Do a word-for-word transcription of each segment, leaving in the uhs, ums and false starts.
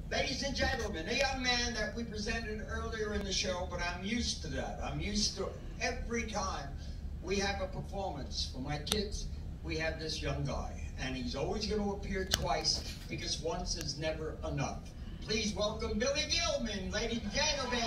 Ladies and gentlemen, a young man that we presented earlier in the show, but I'm used to that. I'm used to every time we have a performance for my kids, we have this young guy. And he's always going to appear twice because once is never enough. Please welcome Billy Gilman, ladies and gentlemen.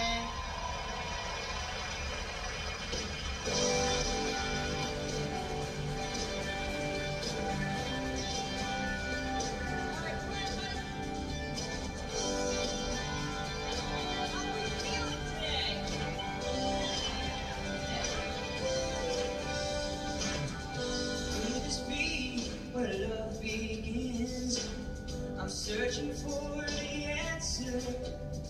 Where love begins, I'm searching for the answer.